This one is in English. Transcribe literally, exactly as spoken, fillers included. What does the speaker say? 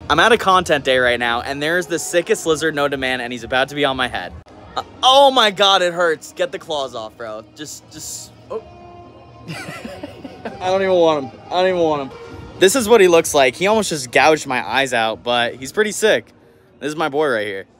I'm at a content day right now, and there's the sickest lizard known to man, and he's about to be on my head. Uh, oh my god, it hurts. Get the claws off, bro. Just, just... Oh. I don't even want him. I don't even want him. This is what he looks like. He almost just gouged my eyes out, but he's pretty sick. This is my boy right here.